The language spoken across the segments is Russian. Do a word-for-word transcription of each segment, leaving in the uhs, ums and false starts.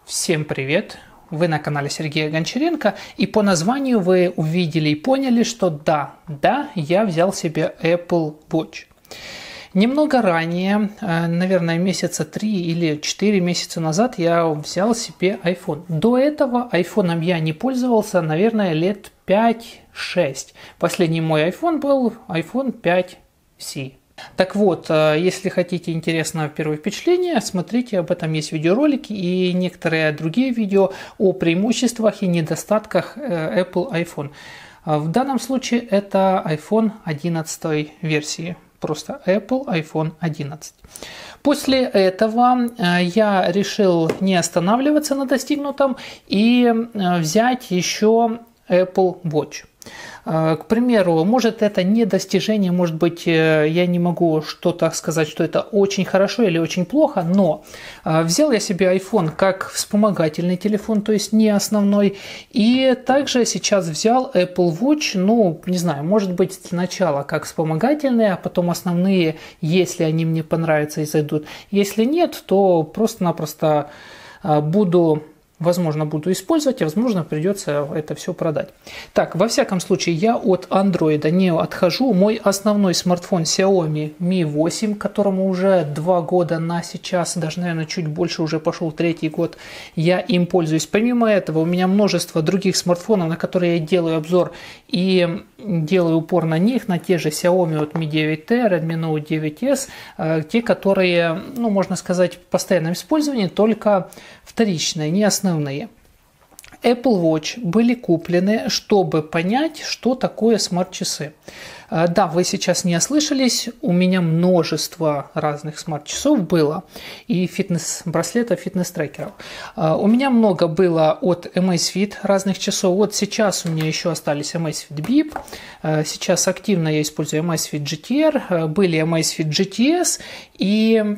Всем привет! Вы на канале Сергея Гончаренко, и по названию вы увидели и поняли, что да, да, я взял себе Apple Watch. Немного ранее, наверное, месяца три или четыре месяца назад я взял себе iPhone. До этого айфоном я не пользовался, наверное, лет пять-шесть. Последний мой iPhone был iPhone пять си. Так вот, если хотите интересного первое впечатление, смотрите, об этом есть видеоролики и некоторые другие видео о преимуществах и недостатках Apple iPhone. В данном случае это iPhone одиннадцатой версии, просто Apple iPhone одиннадцать. После этого я решил не останавливаться на достигнутом и взять еще Apple Watch. К примеру, может это не достижение, может быть, я не могу что-то сказать, что это очень хорошо или очень плохо, но взял я себе iPhone как вспомогательный телефон, то есть не основной, и также сейчас взял Apple Watch, ну, не знаю, может быть сначала как вспомогательные, а потом основные, если они мне понравятся и зайдут. Если нет, то просто-напросто буду... Возможно, буду использовать, а возможно, придется это все продать. Так, во всяком случае, я от Android не отхожу. Мой основной смартфон Xiaomi ми восемь, которому уже два года на сейчас, даже, наверное, чуть больше, уже пошел третий год, я им пользуюсь. Помимо этого, у меня множество других смартфонов, на которые я делаю обзор и делаю упор на них, на те же Xiaomi от ми девять тэ, Redmi Note девять эс, те, которые, ну, можно сказать, в постоянном использовании, только вторичные, не основные. Apple Watch были куплены, чтобы понять, что такое смарт-часы. Да, вы сейчас не ослышались, у меня множество разных смарт-часов было, и фитнес-браслетов, фитнес-трекеров. У меня много было от Amazfit разных часов, вот сейчас у меня еще остались Amazfit бип, сейчас активно я использую Amazfit джи ти ар, были Amazfit джи ти эс и...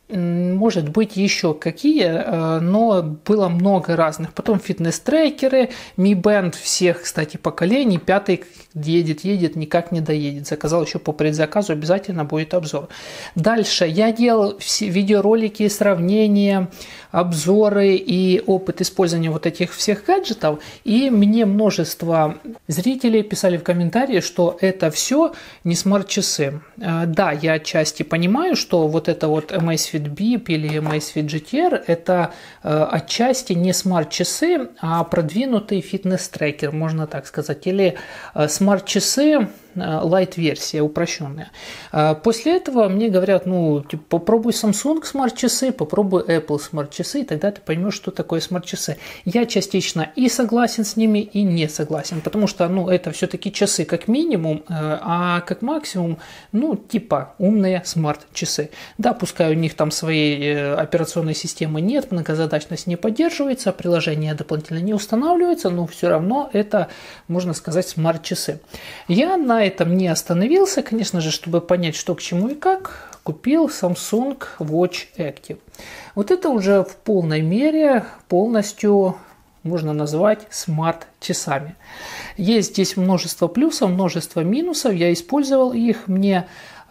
может быть еще какие, но было много разных. Потом фитнес-трекеры, Mi Band всех, кстати, поколений, пятый едет, едет, никак не доедет. Заказал еще по предзаказу, обязательно будет обзор. Дальше я делал все видеоролики, сравнения, обзоры и опыт использования вот этих всех гаджетов. И мне множество зрителей писали в комментарии, что это все не смарт-часы. Да, я отчасти понимаю, что вот это вот Amazfit бип или Amazfit джи ти ар это э, отчасти не смарт-часы, а продвинутый фитнес-трекер, можно так сказать, или э, смарт-часы лайт-версия, упрощенная. После этого мне говорят, ну, типа, попробуй Samsung смарт-часы, попробуй Apple смарт-часы, и тогда ты поймешь, что такое смарт-часы. Я частично и согласен с ними, и не согласен, потому что, ну, это все-таки часы как минимум, а как максимум, ну, типа умные смарт-часы. Да, пускай у них там своей операционной системы нет, многозадачность не поддерживается, приложения дополнительно не устанавливаются, но все равно это, можно сказать, смарт-часы. Я на этом не остановился, конечно же, чтобы понять, что к чему и как, купил Samsung Watch Active. Вот это уже в полной мере полностью можно назвать смарт-часами. Есть здесь множество плюсов, множество минусов, я использовал их, мне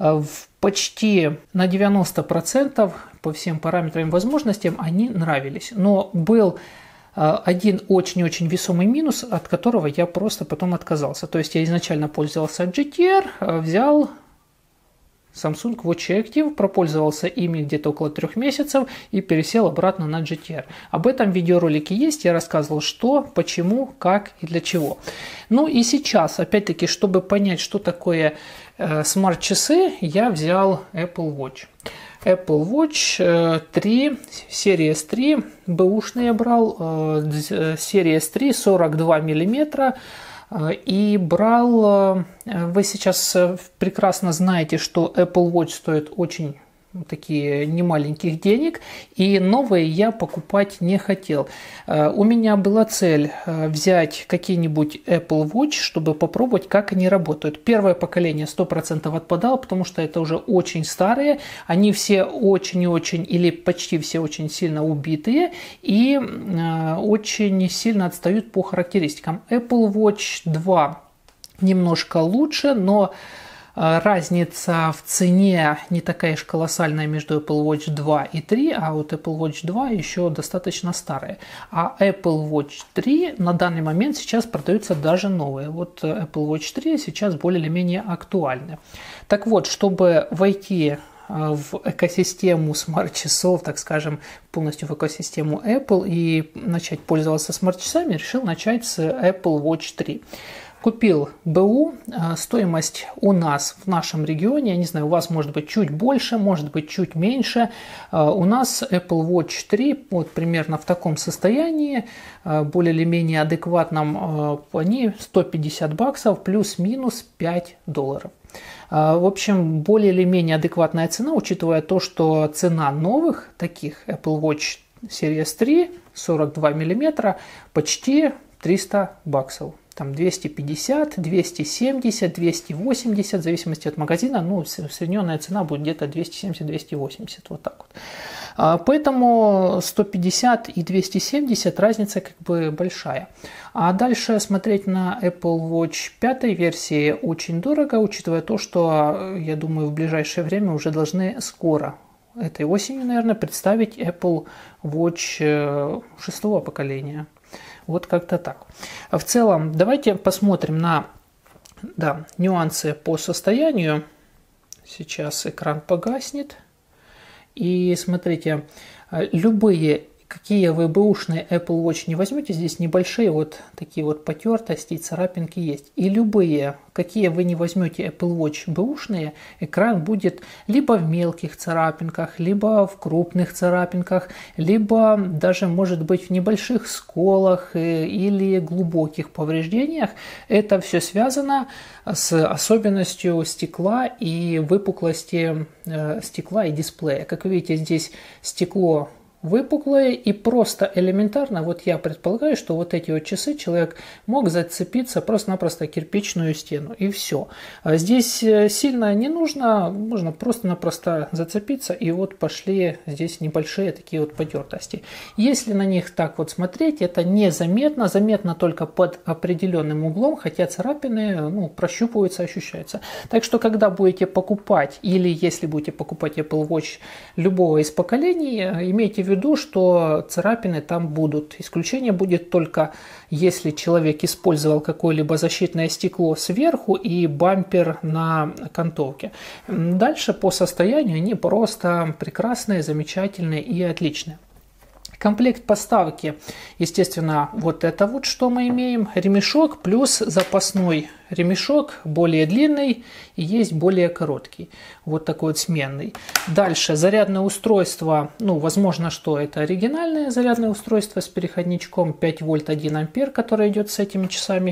почти на девяносто процентов по всем параметрам и возможностям они нравились, но был один очень-очень весомый минус, от которого я просто потом отказался. То есть я изначально пользовался джи ти ар, взял Samsung Watch Active, пропользовался ими где-то около трех месяцев и пересел обратно на джи ти ар. Об этом видеоролике есть, я рассказывал, что, почему, как и для чего. Ну и сейчас, опять-таки, чтобы понять, что такое э, смарт-часы, я взял Apple Watch. Apple Watch три, Series три, бэушный я брал, Series три, сорок два миллиметра, и брал, вы сейчас прекрасно знаете, что Apple Watch стоит очень такие немаленьких денег, и новые я покупать не хотел. У меня была цель взять какие-нибудь Apple Watch, чтобы попробовать, как они работают. Первое поколение сто процентов отпадало, потому что это уже очень старые, они все очень-очень или почти все очень сильно убитые и очень сильно отстают по характеристикам. Apple Watch два немножко лучше, но Разница в цене не такая уж колоссальная между Apple Watch два и три, а вот Apple Watch два еще достаточно старая. А Apple Watch три на данный момент сейчас продаются даже новые. Вот Apple Watch три сейчас более или менее актуальны. Так вот, чтобы войти в экосистему смарт-часов, так скажем, полностью в экосистему Apple и начать пользоваться смарт-часами, решил начать с Apple Watch три. Купил БУ, стоимость у нас в нашем регионе, я не знаю, у вас может быть чуть больше, может быть чуть меньше. У нас Apple Watch три вот примерно в таком состоянии, более или менее адекватном, они сто пятьдесят баксов плюс-минус пять долларов. В общем, более или менее адекватная цена, учитывая то, что цена новых таких Apple Watch Series три сорок два миллиметра почти триста баксов. Там двести пятьдесят, двести семьдесят, двести восемьдесят, в зависимости от магазина, ну, усредненная цена будет где-то двести семьдесят - двести восемьдесят, вот так вот. Поэтому сто пятьдесят и двести семьдесят разница как бы большая. А дальше смотреть на Apple Watch пятой версии очень дорого, учитывая то, что, я думаю, в ближайшее время уже должны скоро, этой осенью, наверное, представить Apple Watch шестого поколения. Вот как-то так. В целом, давайте посмотрим на да, нюансы по состоянию. Сейчас экран погаснет. И смотрите, любые, какие вы бэушные Apple Watch не возьмете, здесь небольшие вот такие вот потертости и царапинки есть. И любые, какие вы не возьмете Apple Watch бэушные, экран будет либо в мелких царапинках, либо в крупных царапинках, либо даже может быть в небольших сколах или глубоких повреждениях. Это все связано с особенностью стекла и выпуклости стекла и дисплея. Как вы видите, здесь стекло выпуклые, и просто элементарно, вот я предполагаю, что вот эти вот часы человек мог зацепиться просто-напросто кирпичную стену, и все. А здесь сильно не нужно, можно просто-напросто зацепиться, и вот пошли здесь небольшие такие вот потертости. Если на них так вот смотреть, это незаметно, заметно только под определенным углом, хотя царапины, ну, прощупываются, ощущаются. Так что, когда будете покупать, или если будете покупать Apple Watch любого из поколений, имейте в виду, что царапины там будут. Исключение будет только если человек использовал какое-либо защитное стекло сверху и бампер на окантовке. Дальше по состоянию они просто прекрасные, замечательные и отличные. Комплект поставки, естественно, вот это вот, что мы имеем. Ремешок плюс запасной ремешок, более длинный и есть более короткий. Вот такой вот сменный. Дальше зарядное устройство, ну, возможно, что это оригинальное зарядное устройство с переходничком пять вольт один ампер, которое идет с этими часами.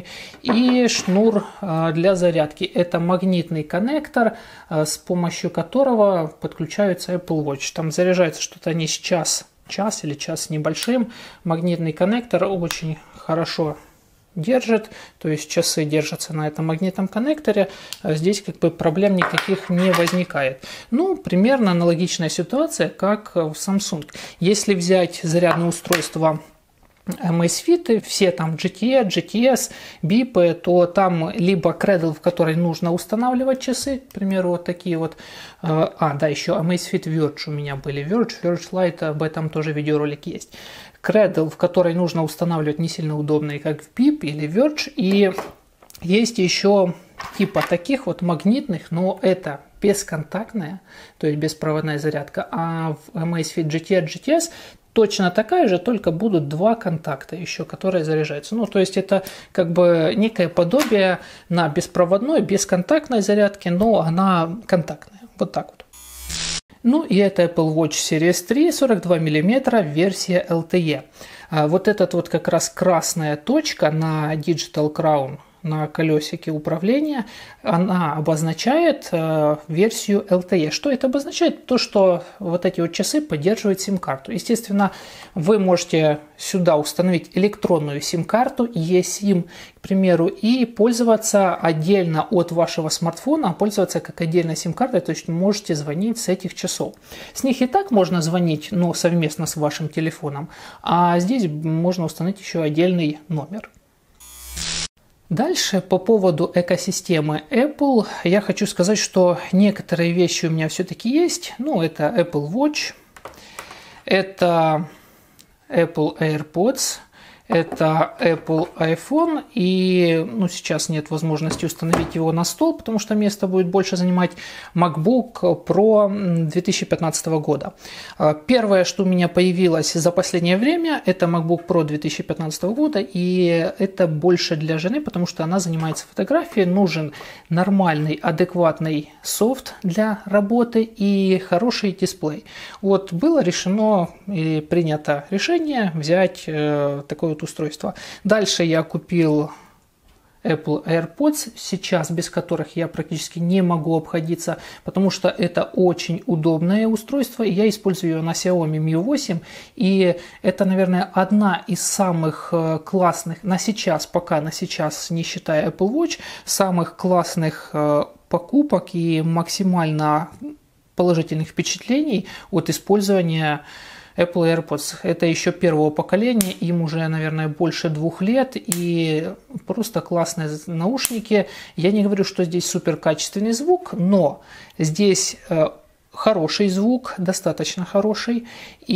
И шнур для зарядки. Это магнитный коннектор, с помощью которого подключаются Apple Watch. Там заряжается что-то не сейчас. час или час с небольшим. Магнитный коннектор очень хорошо держит, то есть часы держатся на этом магнитном коннекторе, а здесь как бы проблем никаких не возникает. Ну, примерно аналогичная ситуация, как в Samsung. Если взять зарядное устройство Amazfit, все там джи ти и, джи ти эс, бипы, то там либо Cradle, в которой нужно устанавливать часы, к примеру, вот такие вот. А, да, еще Amazfit Verge у меня были. Verge, Verge Lite, об этом тоже видеоролик есть. Cradle, в которой нужно устанавливать не сильно удобные, как в бип или Verge. И есть еще типа таких вот магнитных, но это бесконтактная, то есть беспроводная зарядка. А в Amazfit джи ти и, джи ти эс точно такая же, только будут два контакта еще, которые заряжаются. Ну, то есть это как бы некое подобие на беспроводной, бесконтактной зарядке, но она контактная. Вот так вот. Ну и это Apple Watch Series три, сорок два миллиметра, версия эл ти и. Вот этот вот как раз красная точка на Digital Crown, на колесике управления, она обозначает э, версию эл ти и. Что это обозначает? То, что вот эти вот часы поддерживают сим-карту. Естественно, вы можете сюда установить электронную сим-карту, eSIM, к примеру, и пользоваться отдельно от вашего смартфона, пользоваться как отдельной сим-картой, то есть можете звонить с этих часов. С них и так можно звонить, но совместно с вашим телефоном, а здесь можно установить еще отдельный номер. Дальше по поводу экосистемы Apple я хочу сказать, что некоторые вещи у меня все-таки есть. Ну, это Apple Watch, это Apple AirPods, это Apple iPhone, и ну, сейчас нет возможности установить его на стол, потому что место будет больше занимать MacBook Pro две тысячи пятнадцатого года. Первое, что у меня появилось за последнее время, это MacBook Pro две тысячи пятнадцатого года, и это больше для жены, потому что она занимается фотографией, нужен нормальный, адекватный софт для работы и хороший дисплей. Вот было решено и принято решение взять э, такое устройство. Дальше я купил Apple AirPods, сейчас без которых я практически не могу обходиться, потому что это очень удобное устройство. Я использую ее на Xiaomi ми восемь, и это, наверное, одна из самых классных, на сейчас, пока на сейчас, не считая Apple Watch, самых классных покупок и максимально положительных впечатлений от использования Apple AirPods. Это еще первого поколения, им уже, наверное, больше двух лет, и просто классные наушники. Я не говорю, что здесь супер качественный звук, но здесь хороший звук, достаточно хороший,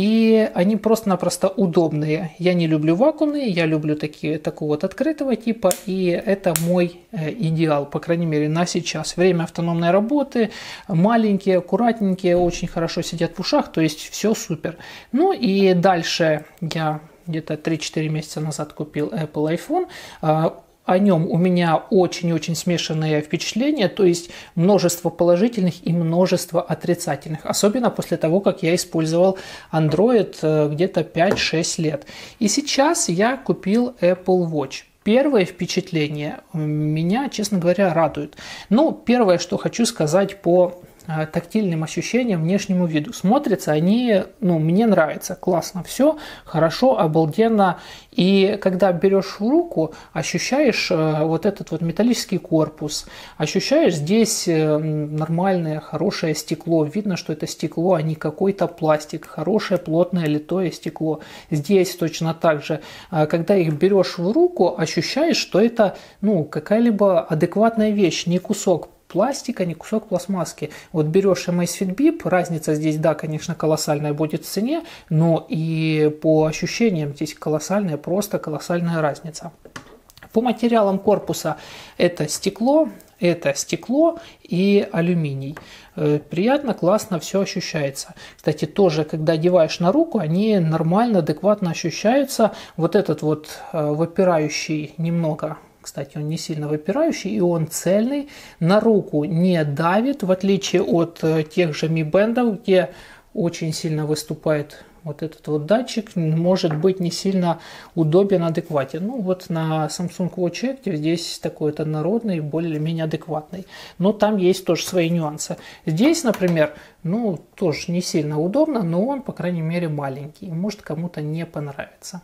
и они просто-напросто удобные. Я не люблю вакуумные, я люблю такие, такого вот открытого типа, и это мой идеал, по крайней мере, на сейчас. Время автономной работы, маленькие, аккуратненькие, очень хорошо сидят в ушах, то есть все супер. Ну и дальше я где-то три-четыре месяца назад купил Apple iPhone. О нем у меня очень-очень смешанные впечатления, то есть множество положительных и множество отрицательных, особенно после того, как я использовал Android где-то пять-шесть лет. И сейчас я купил Apple Watch. Первое впечатление меня, честно говоря, радует. Ну, первое, что хочу сказать по тактильным ощущениям, внешнему виду. Смотрятся они, ну, мне нравится, классно все, хорошо, обалденно. И когда берешь в руку, ощущаешь вот этот вот металлический корпус, ощущаешь здесь нормальное, хорошее стекло. Видно, что это стекло, а не какой-то пластик. Хорошее, плотное, литое стекло. Здесь точно так же. Когда их берешь в руку, ощущаешь, что это, ну, какая-либо адекватная вещь, не кусок пластика, не кусок пластмасски. Вот берешь Amazfit Bip, разница здесь, да, конечно, колоссальная будет в цене, но и по ощущениям здесь колоссальная, просто колоссальная разница. По материалам корпуса это стекло, это стекло и алюминий. Приятно, классно все ощущается. Кстати, тоже, когда одеваешь на руку, они нормально, адекватно ощущаются. Вот этот вот выпирающий немного, кстати, он не сильно выпирающий, и он цельный, на руку не давит, в отличие от тех же Mi Band, где очень сильно выступает вот этот вот датчик, может быть не сильно удобен, адекватен. Ну вот на Samsung Watch Active здесь такой вот однородный, более-менее адекватный. Но там есть тоже свои нюансы. Здесь, например, ну тоже не сильно удобно, но он, по крайней мере, маленький. Может кому-то не понравится.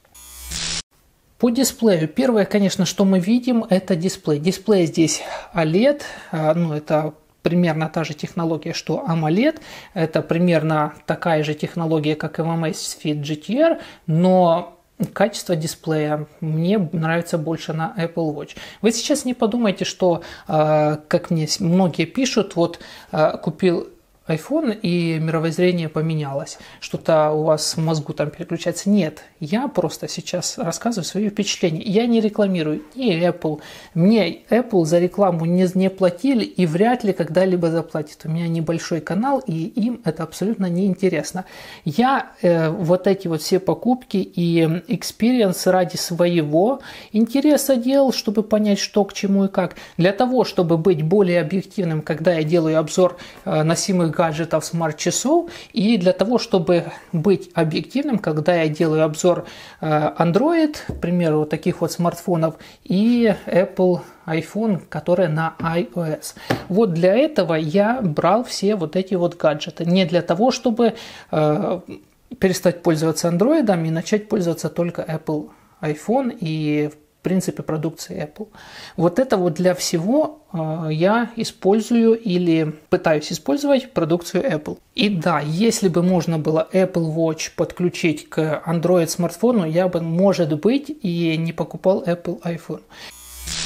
По дисплею. Первое, конечно, что мы видим, это дисплей. Дисплей здесь о лед, ну это примерно та же технология, что AMOLED. Это примерно такая же технология, как и в Amazfit джи ти ар, но качество дисплея мне нравится больше на Apple Watch. Вы сейчас не подумайте, что, как мне многие пишут, вот купил iPhone и мировоззрение поменялось, что-то у вас в мозгу там переключается. Нет, я просто сейчас рассказываю свои впечатления. Я не рекламирую ни Apple. Мне Apple за рекламу не, не платили и вряд ли когда-либо заплатят. У меня небольшой канал, и им это абсолютно не интересно. Я э, вот эти вот все покупки и experience ради своего интереса делал, чтобы понять, что к чему и как. Для того, чтобы быть более объективным, когда я делаю обзор э, носимых гаджетов, смарт-часов, и для того, чтобы быть объективным, когда я делаю обзор Android, к примеру, вот таких вот смартфонов, и Apple iPhone, который на iOS. Вот для этого я брал все вот эти вот гаджеты. Не для того, чтобы э, перестать пользоваться Android и начать пользоваться только Apple iPhone и в принципе продукции Apple. Вот это вот для всего э, я использую или пытаюсь использовать продукцию Apple. И да, если бы можно было Apple Watch подключить к Android смартфону, я бы, может быть, и не покупал Apple iPhone.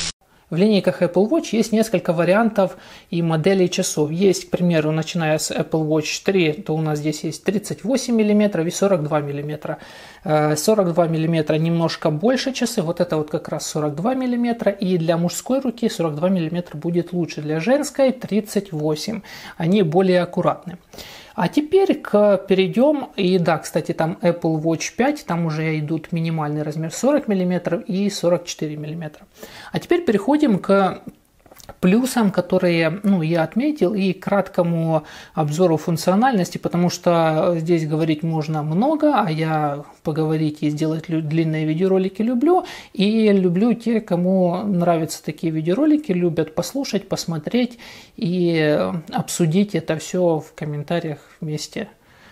В линейках Apple Watch есть несколько вариантов и моделей часов. Есть, к примеру, начиная с Apple Watch три, то у нас здесь есть тридцать восемь миллиметров и сорок два миллиметра. сорок два миллиметра немножко больше часы, вот это вот как раз сорок два миллиметра. И для мужской руки сорок два миллиметра будет лучше, для женской тридцать восемь. Они более аккуратны. А теперь к, перейдем, и да, кстати, там Apple Watch пять, там уже идут минимальный размер сорок миллиметров и сорок четыре миллиметра. А теперь переходим к плюсам, которые, ну, я отметил, и к краткому обзору функциональности, потому что здесь говорить можно много, а я поговорить и сделать длинные видеоролики люблю, и люблю те, кому нравятся такие видеоролики, любят послушать, посмотреть и обсудить это все в комментариях вместе.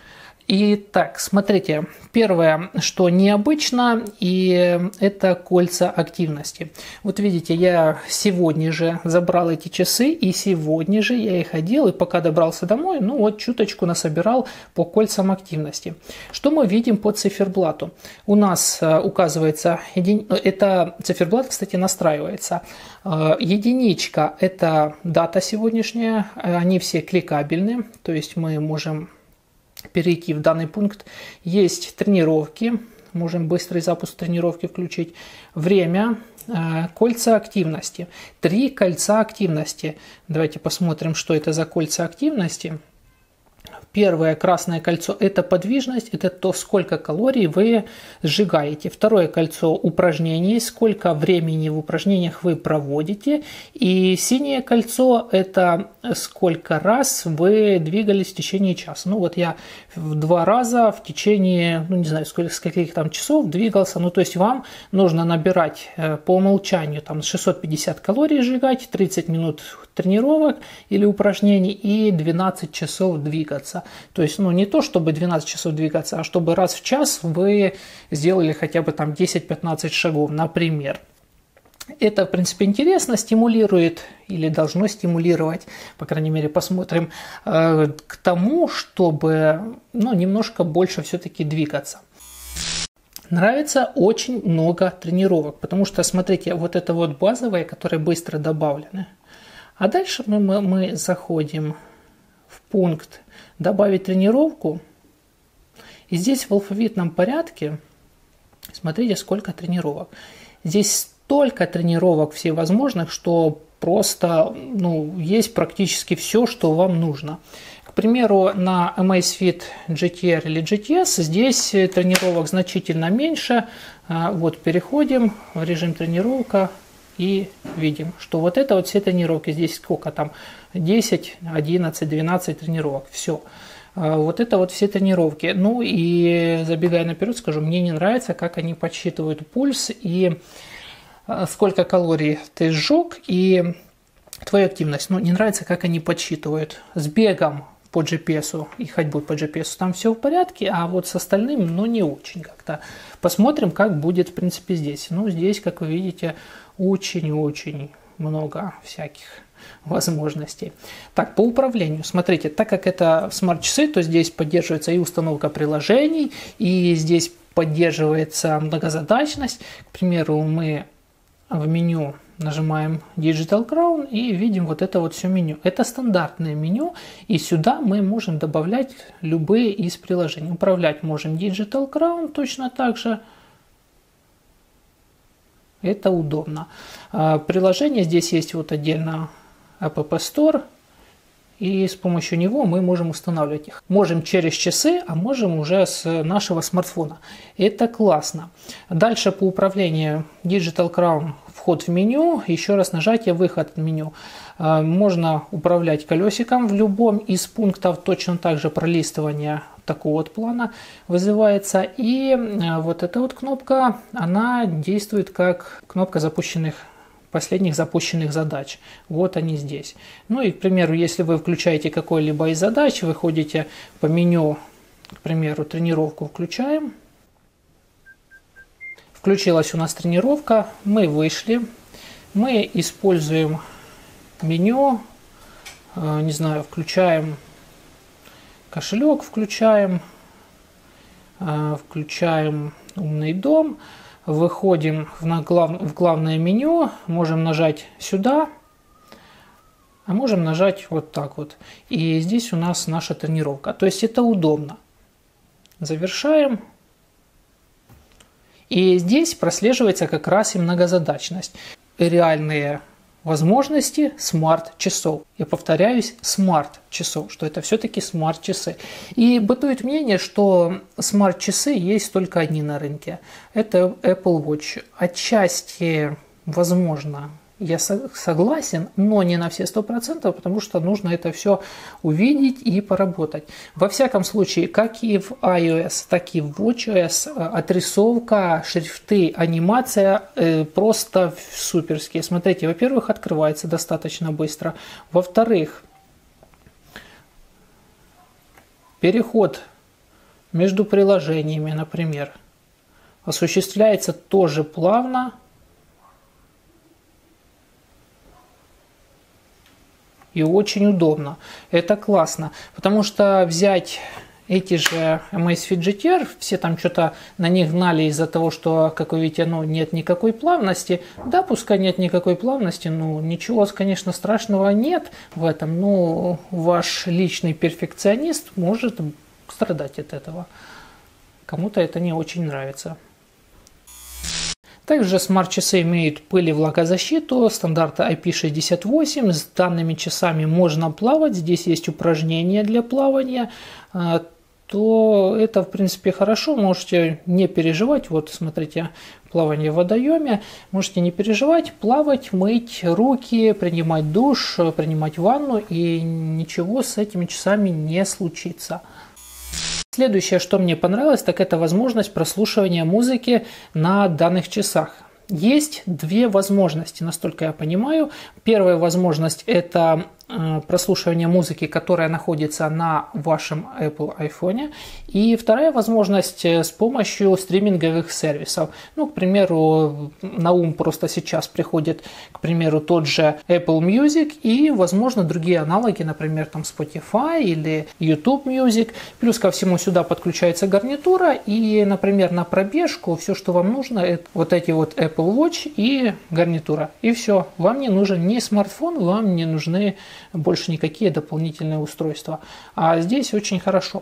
Итак, смотрите, первое, что необычно, и это кольца активности. Вот видите, я сегодня же забрал эти часы, и сегодня же я их одел, и пока добрался домой, ну вот чуточку насобирал по кольцам активности. Что мы видим по циферблату? У нас указывается, еди... это циферблат, кстати, настраивается. Единичка – это дата сегодняшняя, они все кликабельны, то есть мы можем перейти в данный пункт. Есть тренировки, можем быстрый запуск тренировки включить. Время, э, кольца активности. Три кольца активности. Давайте посмотрим, что это за кольца активности. Первое красное кольцо – это подвижность, это то, сколько калорий вы сжигаете. Второе кольцо – упражнений, сколько времени в упражнениях вы проводите. И синее кольцо – это сколько раз вы двигались в течение часа. Ну вот я в два раза в течение, ну не знаю, сколько, скольких там часов двигался. Ну то есть вам нужно набирать по умолчанию там шестьсот пятьдесят калорий сжигать, тридцать минут тренировок или упражнений и двенадцать часов двигаться. То есть, ну, не то, чтобы двенадцать часов двигаться, а чтобы раз в час вы сделали хотя бы там десять-пятнадцать шагов, например. Это, в принципе, интересно, стимулирует или должно стимулировать, по крайней мере, посмотрим, э, к тому, чтобы, ну, немножко больше все-таки двигаться. Нравится очень много тренировок, потому что, смотрите, вот это вот базовые, которые быстро добавлены. А дальше мы, мы, мы заходим в пункт «Добавить тренировку». И здесь в алфавитном порядке, смотрите, сколько тренировок. Здесь столько тренировок всевозможных, что просто, ну, есть практически все, что вам нужно. К примеру, на Amazfit джи ти ар или джи ти эс здесь тренировок значительно меньше. Вот переходим в режим тренировка. И видим, что вот это вот все тренировки, здесь сколько там, десять, одиннадцать, двенадцать тренировок, все. Вот это вот все тренировки. Ну и забегая наперед, скажу, мне не нравится, как они подсчитывают пульс и сколько калорий ты сжег и твою активность. Ну не нравится, как они подсчитывают. С бегом по джи пи эс и ходьбой по джи пи эс там все в порядке, а вот с остальным, ну не очень как-то. Посмотрим, как будет в принципе здесь. Ну здесь, как вы видите, очень-очень много всяких возможностей. Так, по управлению. Смотрите, так как это смарт-часы, то здесь поддерживается и установка приложений, и здесь поддерживается многозадачность. К примеру, мы в меню нажимаем Digital Crown и видим вот это вот все меню. Это стандартное меню, и сюда мы можем добавлять любые из приложений. Управлять можем Digital Crown точно так же. Это удобно. Приложение здесь есть вот отдельно App Store, и с помощью него мы можем устанавливать их. Можем через часы, а можем уже с нашего смартфона. Это классно. Дальше по управлению Digital Crown, вход в меню, еще раз нажатие, выход в меню. Можно управлять колесиком в любом из пунктов, точно так же пролистывание такого вот плана вызывается. И вот эта вот кнопка, она действует как кнопка запущенных последних запущенных задач. Вот они здесь. Ну и, к примеру, если вы включаете какой-либо из задач, выходите по меню, к примеру, тренировку включаем. Включилась у нас тренировка, мы вышли, мы используем меню, не знаю, включаем кошелек, включаем, включаем умный дом, выходим в, глав... в главное меню, можем нажать сюда, а можем нажать вот так вот. И здесь у нас наша тренировка. То есть это удобно. Завершаем. И здесь прослеживается как раз и многозадачность. Реальные возможности смарт-часов. Я повторяюсь, смарт-часов, что это все-таки смарт-часы. И бытует мнение, что смарт-часы есть только одни на рынке. Это Apple Watch. Отчасти, возможно, я согласен, но не на все сто процентов, потому что нужно это все увидеть и поработать. Во всяком случае, как и в iOS, так и в watchOS отрисовка, шрифты, анимация э, просто суперские. Смотрите, во-первых, открывается достаточно быстро. Во-вторых, переход между приложениями, например, осуществляется тоже плавно. И очень удобно. Это классно. Потому что взять эти же Amazfit джи ти ар, все там что-то на них гнали из-за того, что, как вы видите, ну, нет никакой плавности. Да, пускай нет никакой плавности, ну, ничего, конечно, страшного нет в этом. Но ваш личный перфекционист может страдать от этого. Кому-то это не очень нравится. Также смарт-часы имеют пыль и влагозащиту стандарта ай пи шестьдесят восемь. С данными часами можно плавать. Здесь есть упражнения для плавания. То это, в принципе, хорошо. Можете не переживать. Вот, смотрите, плавание в водоеме. Можете не переживать, плавать, мыть руки, принимать душ, принимать ванну. И ничего с этими часами не случится. Следующее, что мне понравилось, так это возможность прослушивания музыки на данных часах. Есть две возможности, настолько я понимаю. Первая возможность – это прослушивание музыки, которая находится на вашем Apple iPhone. И вторая возможность с помощью стриминговых сервисов. Ну, к примеру, на ум просто сейчас приходит, к примеру, тот же Apple Music и, возможно, другие аналоги, например, там Spotify или YouTube Music. Плюс ко всему сюда подключается гарнитура и, например, на пробежку все, что вам нужно, это вот эти вот Apple Watch и гарнитура. И все. Вам не нужен ни смартфон, вам не нужны больше никакие дополнительные устройства. А здесь очень хорошо.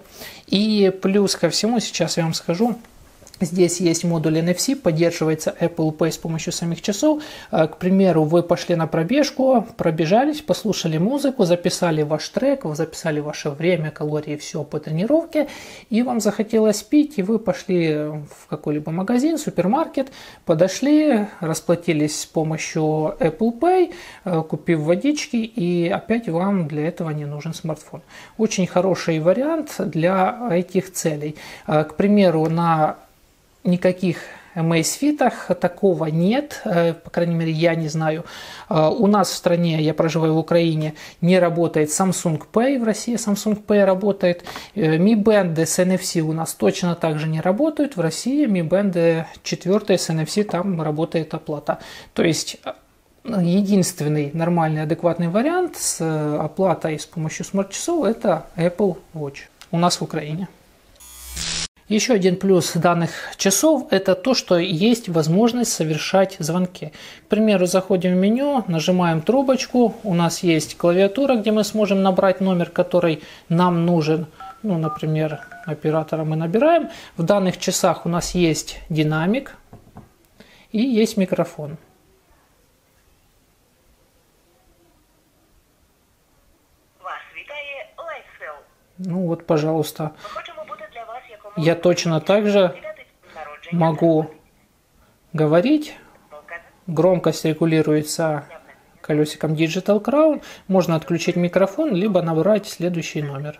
И плюс ко всему, сейчас я вам скажу, здесь есть модуль эн эф си, поддерживается Apple Pay с помощью самих часов. К примеру, вы пошли на пробежку, пробежались, послушали музыку, записали ваш трек, вы записали ваше время, калории, все по тренировке, и вам захотелось пить, и вы пошли в какой-либо магазин, супермаркет, подошли, расплатились с помощью Apple Pay, купив водички, и опять вам для этого не нужен смартфон. Очень хороший вариант для этих целей. К примеру, на никаких Amazfit'ах такого нет, по крайней мере, я не знаю. У нас в стране, я проживаю в Украине, не работает Samsung Pay, в России Samsung Pay работает. Mi Band с эн эф си у нас точно так же не работают, в России Mi Band четыре с эн эф си, там работает оплата. То есть единственный нормальный, адекватный вариант с оплатой с помощью смарт-часов – это Apple Watch у нас в Украине. Еще один плюс данных часов – это то, что есть возможность совершать звонки. К примеру, заходим в меню, нажимаем трубочку, у нас есть клавиатура, где мы сможем набрать номер, который нам нужен. Ну, например, оператора мы набираем. В данных часах у нас есть динамик и есть микрофон. Ну вот, пожалуйста. Я точно так же могу говорить. Громкость регулируется колесиком Digital Crown. Можно отключить микрофон, либо набрать следующий номер.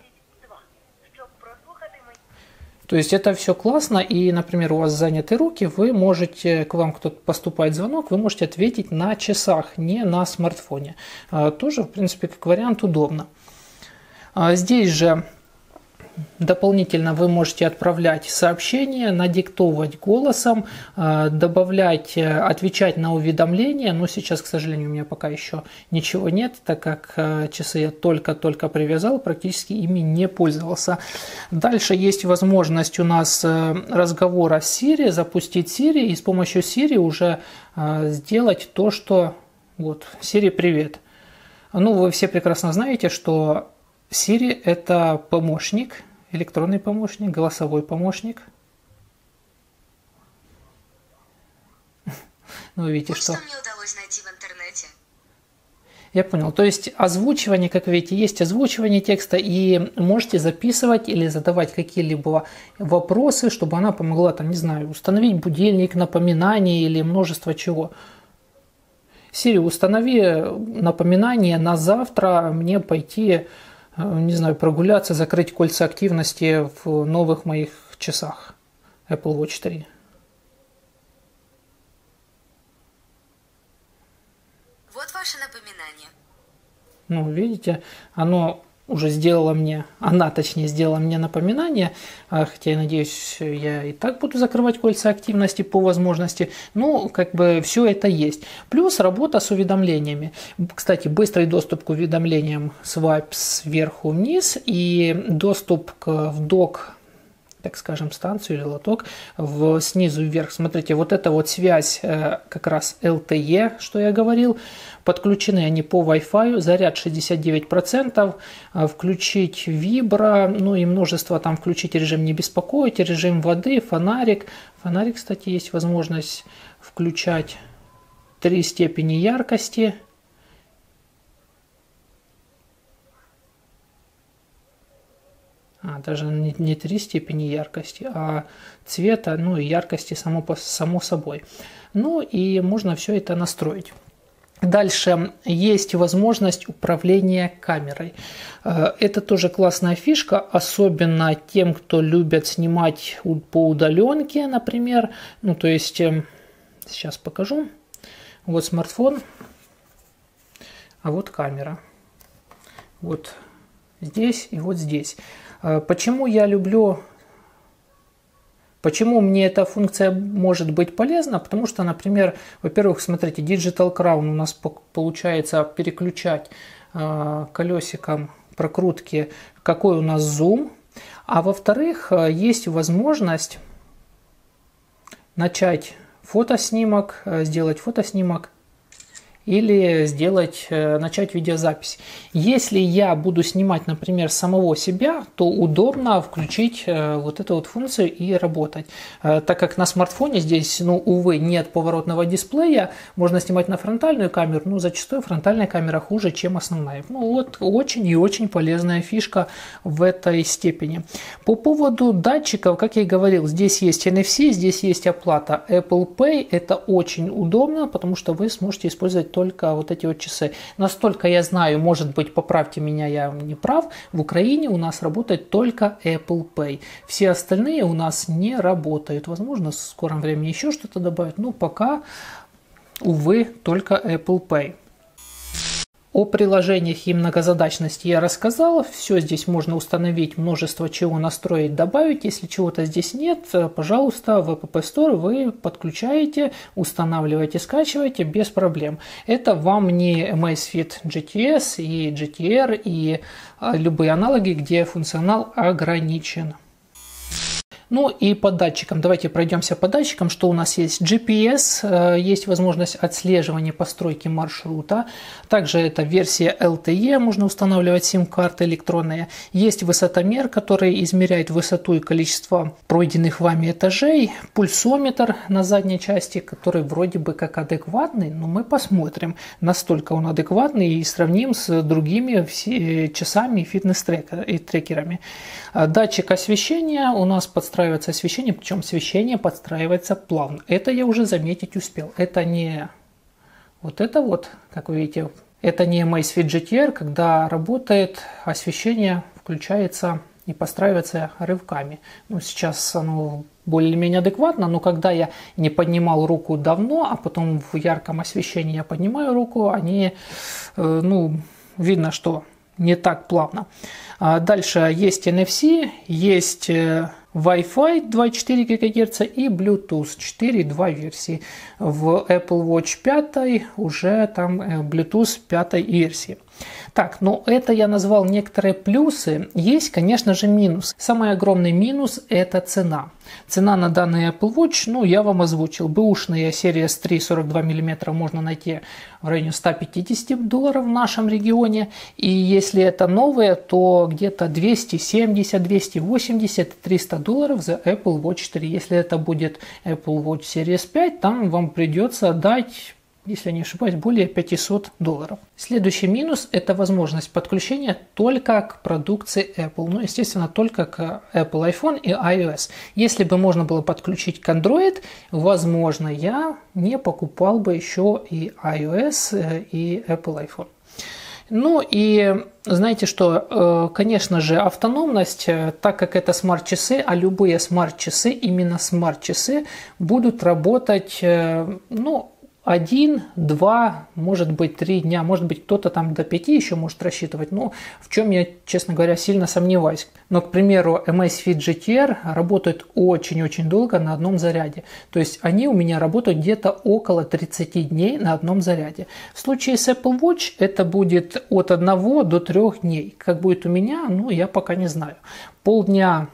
То есть это все классно. И, например, у вас заняты руки, вы можете, к вам кто-то поступает звонок, вы можете ответить на часах, не на смартфоне. Тоже, в принципе, как вариант удобно. Здесь же Дополнительно вы можете отправлять сообщения, надиктовывать голосом, добавлять, отвечать на уведомления. Но сейчас, к сожалению, у меня пока еще ничего нет, так как часы я только-только привязал, практически ими не пользовался. Дальше есть возможность у нас разговора с Siri, запустить Siri и с помощью Siri уже сделать то, что... Вот, Siri, привет. Ну, вы все прекрасно знаете, что Siri – это помощник, электронный помощник, голосовой помощник. Ну, видите, что... Что мне удалось найти в интернете. Я понял. То есть озвучивание, как видите, есть озвучивание текста, и можете записывать или задавать какие-либо вопросы, чтобы она помогла, там, не знаю, установить будильник, напоминание или множество чего. Siri, установи напоминание на завтра мне пойти, не знаю, прогуляться, закрыть кольца активности в новых моих часах Apple Watch три. Вот ваше напоминание. Ну, видите, оно уже сделала мне, она точнее сделала мне напоминание, хотя я надеюсь, я и так буду закрывать кольца активности по возможности, ну, как бы все это есть. Плюс работа с уведомлениями. Кстати, быстрый доступ к уведомлениям, свайп сверху вниз и доступ к, в док, так скажем, станцию или лоток в, снизу вверх. Смотрите, вот эта вот связь как раз эл ти и, что я говорил, подключены они по Wi-Fi, заряд шестьдесят девять процентов, включить вибро, ну и множество там, включить режим не беспокоить, режим воды, фонарик. Фонарик, кстати, есть возможность включать три степени яркости. А, даже не, не три степени яркости, а цвета, ну и яркости само, само собой. Ну и можно все это настроить. Дальше есть возможность управления камерой. Это тоже классная фишка, особенно тем, кто любит снимать по удаленке, например. Ну, то есть, сейчас покажу. Вот смартфон, а вот камера. Вот здесь и вот здесь. Почему я люблю... Почему мне эта функция может быть полезна? Потому что, например, во-первых, смотрите, Digital Crown у нас получается переключать э, колесиком прокрутки, какой у нас зум. А во-вторых, есть возможность начать фотоснимок, сделать фотоснимок или сделать, начать видеозапись. Если я буду снимать, например, самого себя, то удобно включить вот эту вот функцию и работать. Так как на смартфоне здесь, ну, увы, нет поворотного дисплея, можно снимать на фронтальную камеру, но зачастую фронтальная камера хуже, чем основная. Ну, вот очень и очень полезная фишка в этой степени. По поводу датчиков, как я и говорил, здесь есть эн эф си, здесь есть оплата Apple Pay. Это очень удобно, потому что вы сможете использовать только вот эти вот часы. Настолько я знаю, может быть, поправьте меня, я не прав, в Украине у нас работает только Apple Pay. Все остальные у нас не работают. Возможно, в скором времени еще что-то добавят, но пока, увы, только Apple Pay. О приложениях и многозадачности я рассказал. Все здесь можно установить, множество чего настроить, добавить. Если чего-то здесь нет, пожалуйста, в App Store вы подключаете, устанавливаете, скачиваете без проблем. Это вам не Amazfit джи ти эс и джи ти ар и любые аналоги, где функционал ограничен. Ну и по датчикам. Давайте пройдемся по датчикам. Что у нас есть? джи пи эс, есть возможность отслеживания постройки маршрута. Также это версия эл ти и, можно устанавливать сим-карты электронные. Есть высотомер, который измеряет высоту и количество пройденных вами этажей. Пульсометр на задней части, который вроде бы как адекватный, но мы посмотрим, настолько он адекватный и сравним с другими часами и фитнес-трекерами. Датчик освещения у нас подстраивается освещение, причем освещение подстраивается плавно. Это я уже заметить успел. Это не вот это вот, как вы видите, это не Amazfit джи ти ар, когда работает освещение, включается и подстраивается рывками. Ну, сейчас оно более-менее адекватно, но когда я не поднимал руку давно, а потом в ярком освещении я поднимаю руку, они, э, ну, видно, что не так плавно. Дальше есть эн эф си, есть Wi-Fi двадцать четыре гигагерца и Bluetooth четыре точка два версии. В Apple Watch пять уже там Bluetooth пятой версии. Так, ну это я назвал некоторые плюсы. Есть, конечно же, минус. Самый огромный минус – это цена. Цена на данный Apple Watch, ну, я вам озвучил. Бэушные Series три сорок два миллиметра можно найти в районе ста пятидесяти долларов в нашем регионе. И если это новые, то где-то двести семьдесят, двести восемьдесят, триста долларов за Apple Watch три. Если это будет Apple Watch Series пять, там вам придется отдать, если не ошибаюсь, более пятисот долларов. Следующий минус – это возможность подключения только к продукции Apple. Ну, естественно, только к Apple iPhone и iOS. Если бы можно было подключить к Android, возможно, я не покупал бы еще и iOS, и Apple iPhone. Ну и знаете что, конечно же, автономность, так как это смарт-часы, а любые смарт-часы, именно смарт-часы, будут работать, ну, один, два, может быть, три дня, может быть, кто-то там до пяти еще может рассчитывать, но в чем я, честно говоря, сильно сомневаюсь. Но, к примеру, Amazfit джи ти ар работают очень-очень долго на одном заряде. То есть они у меня работают где-то около тридцати дней на одном заряде. В случае с Apple Watch это будет от одного до трёх дней. Как будет у меня, ну, я пока не знаю. Полдня...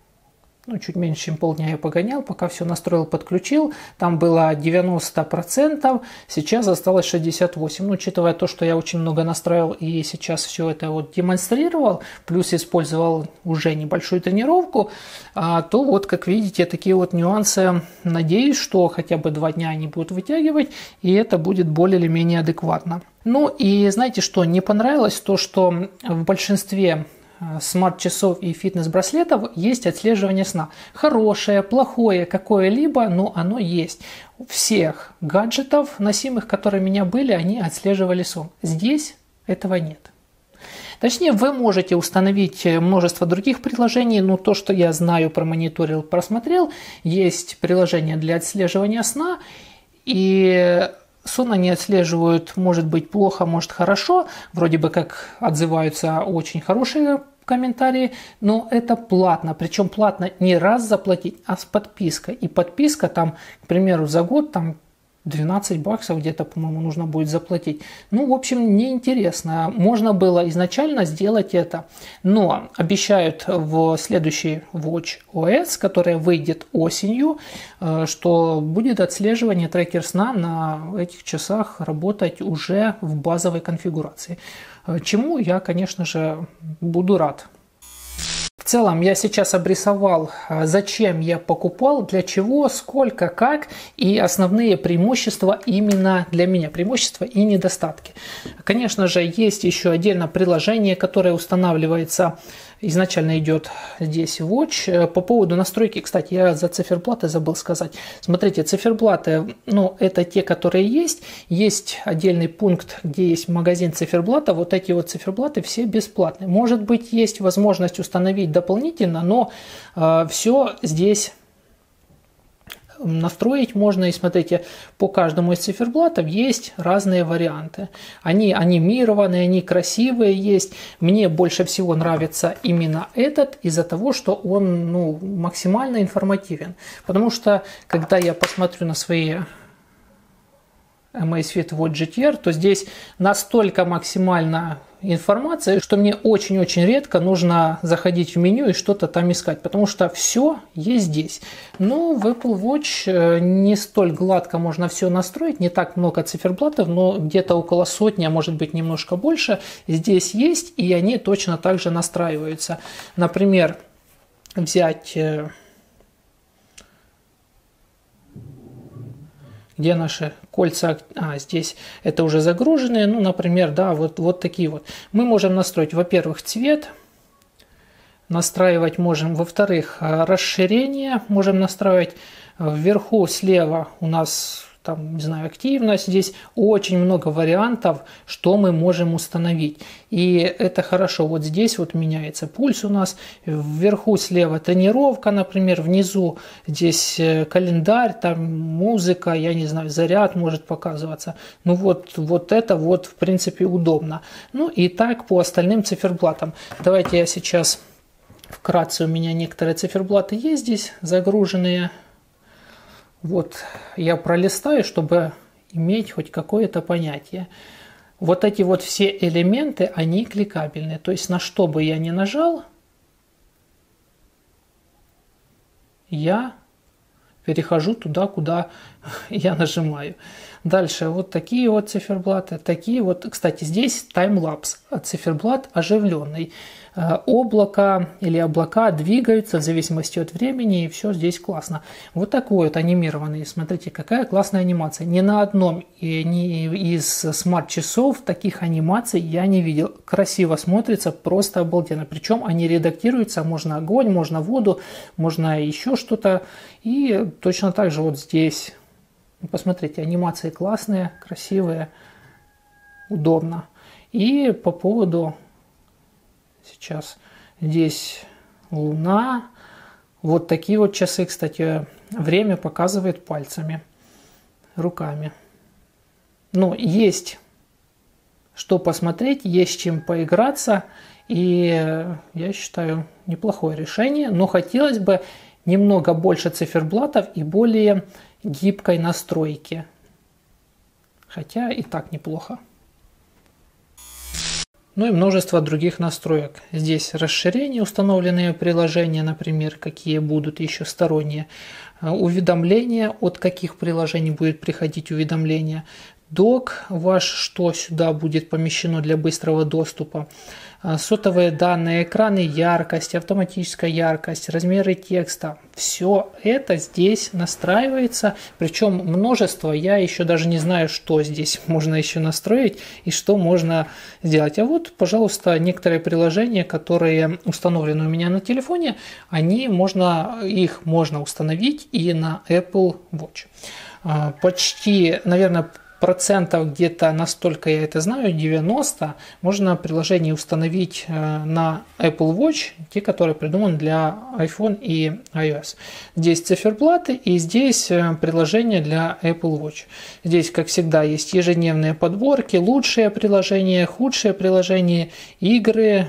Ну, чуть меньше, чем полдня я погонял, пока все настроил, подключил. Там было девяносто процентов, сейчас осталось шестьдесят восемь процентов. Ну, учитывая то, что я очень много настраивал и сейчас все это вот демонстрировал, плюс использовал уже небольшую тренировку, то вот, как видите, такие вот нюансы. Надеюсь, что хотя бы два дня они будут вытягивать, и это будет более или менее адекватно. Ну, и знаете что, не понравилось то, что в большинстве смарт-часов и фитнес-браслетов есть отслеживание сна. Хорошее, плохое, какое-либо, но оно есть. У всех гаджетов носимых, которые у меня были, они отслеживали сон. Здесь этого нет. Точнее, вы можете установить множество других приложений, но то, что я знаю, промониторил, просмотрел, есть приложение для отслеживания сна, и сон они отслеживают, может быть, плохо, может, хорошо. Вроде бы как отзываются очень хорошие комментарии, но это платно. Причем платно не раз заплатить, а с подпиской. И подписка там, к примеру, за год там двенадцать баксов где-то, по-моему, нужно будет заплатить. Ну, в общем, неинтересно. Можно было изначально сделать это. Но обещают в следующий Watch о эс, который выйдет осенью, что будет отслеживание трекер сна на этих часах работать уже в базовой конфигурации. Чему я, конечно же, буду рад. В целом я сейчас обрисовал, зачем я покупал, для чего, сколько, как и основные преимущества именно для меня, преимущества и недостатки. Конечно же, есть еще отдельно приложение, которое устанавливается, изначально идет здесь Watch. По поводу настройки, кстати, я за циферблаты забыл сказать. Смотрите, циферблаты, ну, это те, которые есть. Есть отдельный пункт, где есть магазин циферблата. Вот эти вот циферблаты все бесплатные. Может быть, есть возможность установить дополнительно, но э, все здесь настроить можно. И смотрите, по каждому из циферблатов есть разные варианты. Они анимированные, они красивые есть. Мне больше всего нравится именно этот из-за того, что он, ну, максимально информативен. Потому что, когда я посмотрю на свои Amazfit Watch джи ти ар, то здесь настолько максимально информация, что мне очень-очень редко нужно заходить в меню и что-то там искать, потому что все есть здесь. Но в Apple Watch не столь гладко можно все настроить, не так много циферблатов, но где-то около сотни, а может быть немножко больше, здесь есть, и они точно так же настраиваются. Например, взять... Где наши кольца, а, здесь это уже загруженные, ну, например, да, вот, вот такие вот. Мы можем настроить, во-первых, цвет, настраивать можем, во-вторых, расширение можем настраивать, вверху слева у нас там, не знаю, активность. Здесь очень много вариантов, что мы можем установить. И это хорошо. Вот здесь вот меняется пульс у нас. Вверху слева тренировка, например, внизу здесь календарь, там музыка, я не знаю, заряд может показываться. Ну вот, вот это вот в принципе удобно. Ну и так по остальным циферблатам. Давайте я сейчас вкратце, у меня некоторые циферблаты есть здесь загруженные. Вот я пролистаю, чтобы иметь хоть какое-то понятие. Вот эти вот все элементы, они кликабельные. То есть на что бы я ни нажал, я перехожу туда, куда я нажимаю. Дальше вот такие вот циферблаты, такие вот. Кстати, здесь таймлапс, циферблат оживленный. Облако или облака двигаются в зависимости от времени, и все здесь классно. Вот такой вот анимированный. Смотрите, какая классная анимация. Ни на одном ни из смарт-часов таких анимаций я не видел. Красиво смотрится, просто обалденно. Причем они редактируются, можно огонь, можно воду, можно еще что-то. И точно так же вот здесь. Посмотрите, анимации классные, красивые, удобно. И по поводу... Сейчас здесь луна. Вот такие вот часы, кстати, время показывает пальцами, руками. Но есть что посмотреть, есть чем поиграться. И я считаю, неплохое решение. Но хотелось бы немного больше циферблатов и более гибкой настройки. Хотя и так неплохо. Ну и множество других настроек. Здесь расширения, установленные приложения, например, какие будут еще сторонние. Уведомления, от каких приложений будет приходить уведомление. Док ваш, что сюда будет помещено для быстрого доступа. Сотовые данные, экраны, яркость, автоматическая яркость, размеры текста. Все это здесь настраивается. Причем множество. Я еще даже не знаю, что здесь можно еще настроить и что можно сделать. А вот, пожалуйста, некоторые приложения, которые установлены у меня на телефоне, они можно, их можно установить и на Apple Watch. Почти, наверное, процентов где-то настолько я это знаю, девяносто, можно приложение установить на Apple Watch, те, которые придуманы для iPhone и iOS. Здесь циферблаты и здесь приложение для Apple Watch. Здесь, как всегда, есть ежедневные подборки, лучшие приложения, худшие приложения, игры.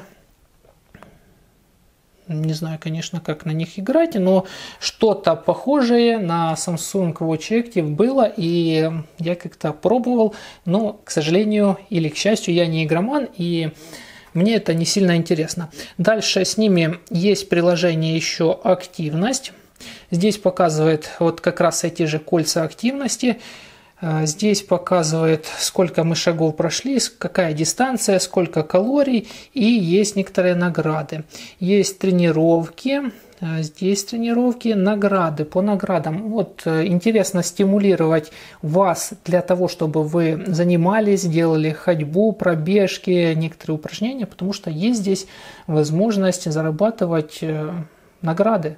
Не знаю, конечно, как на них играть, но что-то похожее на Samsung Watch Active было, и я как-то пробовал, но, к сожалению или к счастью, я не игроман, и мне это не сильно интересно. Дальше с ними есть приложение еще «Активность». Здесь показывает вот как раз эти же кольца активности. Здесь показывает, сколько мы шагов прошли, какая дистанция, сколько калорий, и есть некоторые награды. Есть тренировки, здесь тренировки, награды. По наградам, вот интересно стимулировать вас для того, чтобы вы занимались, делали ходьбу, пробежки, некоторые упражнения, потому что есть здесь возможность зарабатывать награды.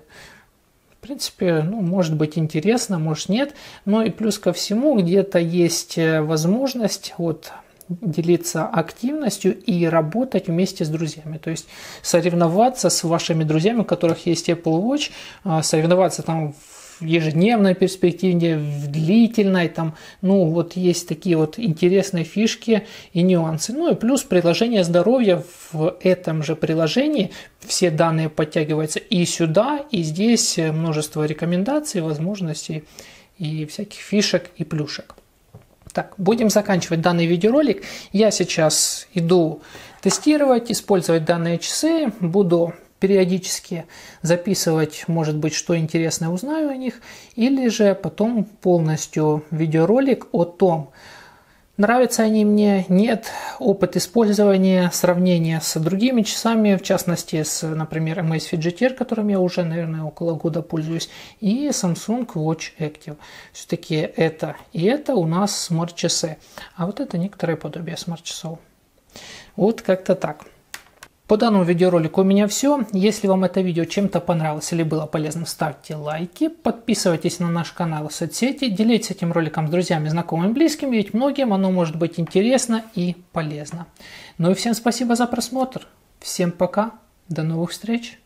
В принципе, ну, может быть интересно, может нет. Но и плюс ко всему, где-то есть возможность вот, делиться активностью и работать вместе с друзьями. То есть соревноваться с вашими друзьями, у которых есть Apple Watch, соревноваться там в ежедневной перспективе, в длительной, там, ну, вот есть такие вот интересные фишки и нюансы. Ну и плюс приложение здоровья, в этом же приложении все данные подтягиваются и сюда, и здесь множество рекомендаций, возможностей и всяких фишек и плюшек. Так, будем заканчивать данный видеоролик. Я сейчас иду тестировать, использовать данные часы, буду периодически записывать, может быть, что интересное узнаю о них, или же потом полностью видеоролик о том, нравятся они мне, нет, опыт использования, сравнение с другими часами, в частности, с, например, Amazfit джи ти ар, которым я уже, наверное, около года пользуюсь, и Samsung Watch Active. Все-таки это и это у нас смарт-часы, а вот это некоторое подобие смарт-часов. Вот как-то так. По данному видеоролику у меня все. Если вам это видео чем-то понравилось или было полезным, ставьте лайки, подписывайтесь на наш канал и соцсети, делитесь этим роликом с друзьями, знакомыми, близкими, ведь многим оно может быть интересно и полезно. Ну и всем спасибо за просмотр. Всем пока. До новых встреч.